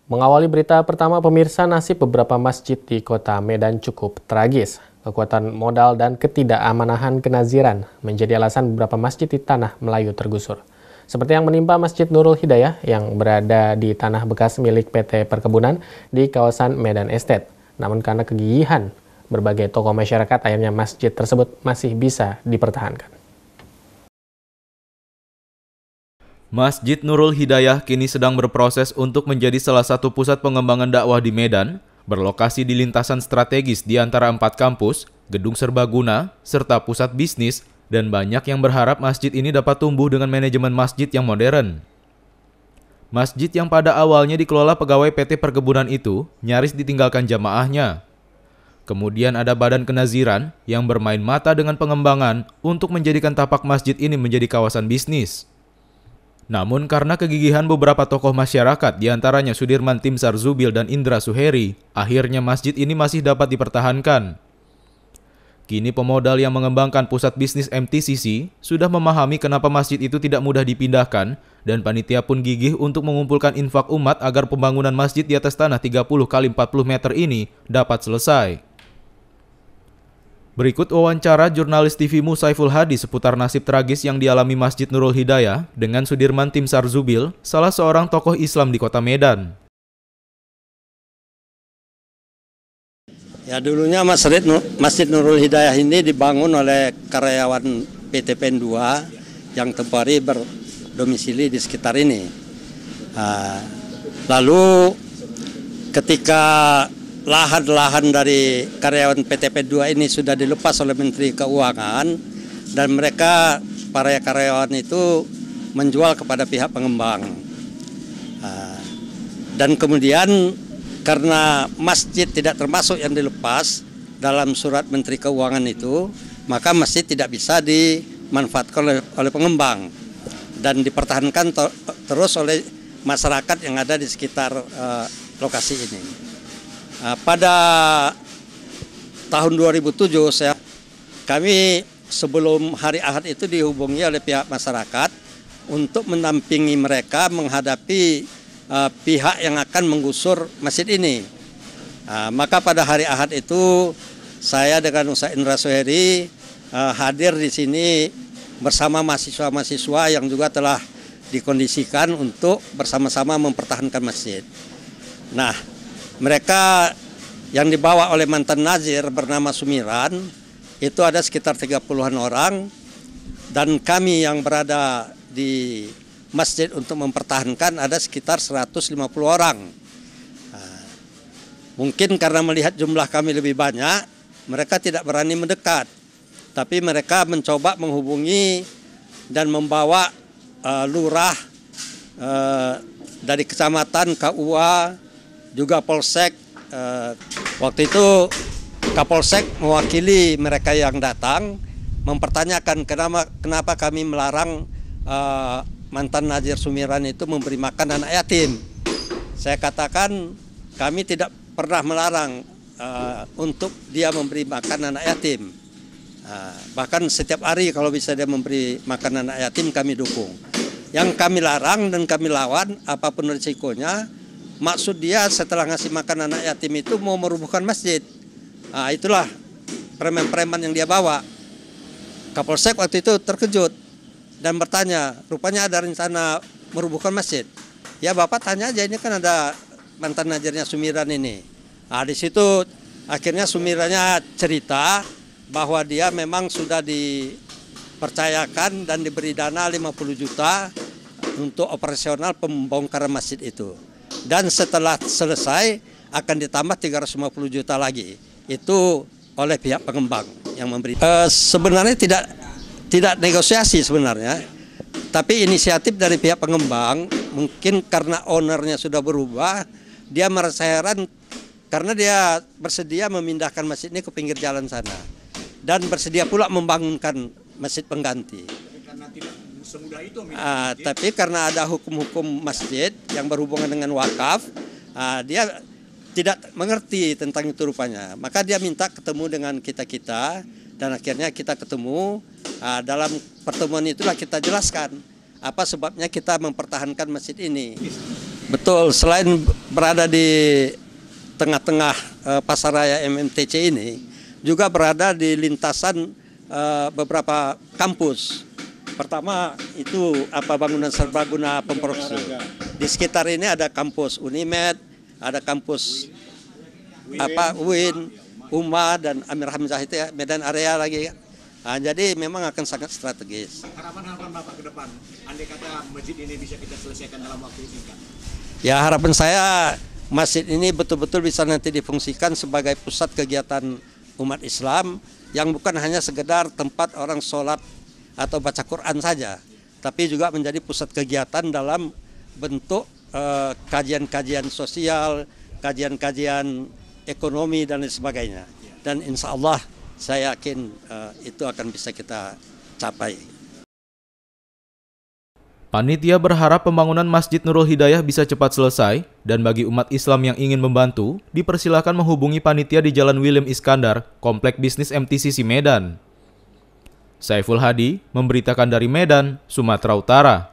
Mengawali berita pertama, pemirsa, nasib beberapa masjid di kota Medan cukup tragis. Kekuatan modal dan ketidakamanan kenaziran menjadi alasan beberapa masjid di Tanah Melayu tergusur. Seperti yang menimpa Masjid Nurul Hidayah yang berada di tanah bekas milik PT Perkebunan di kawasan Medan Estate. Namun karena kegigihan berbagai tokoh masyarakat, akhirnya masjid tersebut masih bisa dipertahankan. Masjid Nurul Hidayah kini sedang berproses untuk menjadi salah satu pusat pengembangan dakwah di Medan, berlokasi di lintasan strategis di antara 4 kampus, gedung serbaguna, serta pusat bisnis, dan banyak yang berharap masjid ini dapat tumbuh dengan manajemen masjid yang modern. Masjid yang pada awalnya dikelola pegawai PT Perkebunan itu nyaris ditinggalkan jamaahnya. Kemudian ada Badan Kenaziran yang bermain mata dengan pengembangan untuk menjadikan tapak masjid ini menjadi kawasan bisnis. Namun karena kegigihan beberapa tokoh masyarakat, diantaranya Sudirman Timsar Zubil dan Indra Suheri, akhirnya masjid ini masih dapat dipertahankan. Kini pemodal yang mengembangkan pusat bisnis MTCC sudah memahami kenapa masjid itu tidak mudah dipindahkan, dan panitia pun gigih untuk mengumpulkan infak umat agar pembangunan masjid di atas tanah 30 x 40 meter ini dapat selesai. Berikut wawancara jurnalis TV-mu Saiful Hadi seputar nasib tragis yang dialami Masjid Nurul Hidayah dengan Sudirman Timsar Zubil, salah seorang tokoh Islam di kota Medan. Ya, dulunya Masjid Nurul Hidayah ini dibangun oleh karyawan PT PEN 2 yang temporary berdomisili di sekitar ini. Lalu ketika lahan-lahan dari karyawan PT PEN 2 ini sudah dilepas oleh Menteri Keuangan, dan mereka, para karyawan itu menjual kepada pihak pengembang. Dan kemudian karena masjid tidak termasuk yang dilepas dalam surat Menteri Keuangan itu, maka masjid tidak bisa dimanfaatkan oleh pengembang dan dipertahankan terus oleh masyarakat yang ada di sekitar lokasi ini. Pada tahun 2007 kami sebelum hari Ahad itu dihubungi oleh pihak masyarakat untuk mendampingi mereka menghadapi pihak yang akan menggusur masjid ini. Maka pada hari Ahad itu saya dengan Ustaz Indra Suheri hadir di sini bersama mahasiswa-mahasiswa yang juga telah dikondisikan untuk bersama-sama mempertahankan masjid. Nah, mereka yang dibawa oleh mantan nazir bernama Sumiran itu ada sekitar 30-an orang, dan kami yang berada di masjid untuk mempertahankan ada sekitar 150 orang. Mungkin karena melihat jumlah kami lebih banyak, mereka tidak berani mendekat, tapi mereka mencoba menghubungi dan membawa lurah dari kecamatan, KUA, juga Polsek. Waktu itu Kapolsek mewakili mereka yang datang mempertanyakan kenapa kami melarang mantan Nazir Sumiran itu memberi makan anak yatim. Saya katakan kami tidak pernah melarang untuk dia memberi makan anak yatim. Bahkan setiap hari kalau bisa dia memberi makan anak yatim kami dukung. Yang kami larang dan kami lawan apapun risikonya, maksud dia setelah ngasih makan anak yatim itu mau merubuhkan masjid. Itulah preman-preman yang dia bawa. Kapolsek waktu itu terkejut dan bertanya, rupanya ada rencana merubuhkan masjid. Ya Bapak tanya aja, ini kan ada mantan nazirnya Sumiran ini. Di situ akhirnya Sumirannya cerita bahwa dia memang sudah dipercayakan dan diberi dana 50 juta untuk operasional pembongkaran masjid itu. Dan setelah selesai akan ditambah 350 juta lagi. Itu oleh pihak pengembang yang memberi. Sebenarnya tidak negosiasi sebenarnya, tapi inisiatif dari pihak pengembang. Mungkin karena ownernya sudah berubah, dia merasa heran karena dia bersedia memindahkan masjid ini ke pinggir jalan sana dan bersedia pula membangunkan masjid pengganti. Tapi karena ada hukum-hukum masjid yang berhubungan dengan wakaf, dia tidak mengerti tentang itu rupanya. Maka dia minta ketemu dengan kita-kita, dan akhirnya kita ketemu. Dalam pertemuan itulah kita jelaskan apa sebabnya kita mempertahankan masjid ini. Betul, selain berada di tengah-tengah pasar raya MMTC ini, juga berada di lintasan beberapa kampus. Pertama itu bangunan serbaguna pemprosesor. Di sekitar ini ada kampus Unimed, ada kampus UIN, UMA dan Amir Hamzah itu ya, Medan area lagi. Nah, jadi memang akan sangat strategis. Harapan Bapak ke depan, andai kata masjid ini bisa kita selesaikan dalam waktu singkat. Ya, harapan saya masjid ini betul-betul bisa nanti difungsikan sebagai pusat kegiatan umat Islam yang bukan hanya sekedar tempat orang sholat atau baca Quran saja, tapi juga menjadi pusat kegiatan dalam bentuk kajian-kajian sosial, kajian-kajian ekonomi dan lain sebagainya. Dan insya Allah saya yakin itu akan bisa kita capai. Panitia berharap pembangunan Masjid Nurul Hidayah bisa cepat selesai dan bagi umat Islam yang ingin membantu, dipersilakan menghubungi panitia di Jalan William Iskandar, Komplek Bisnis MTCC Medan. Saiful Hadi memberitakan dari Medan, Sumatera Utara.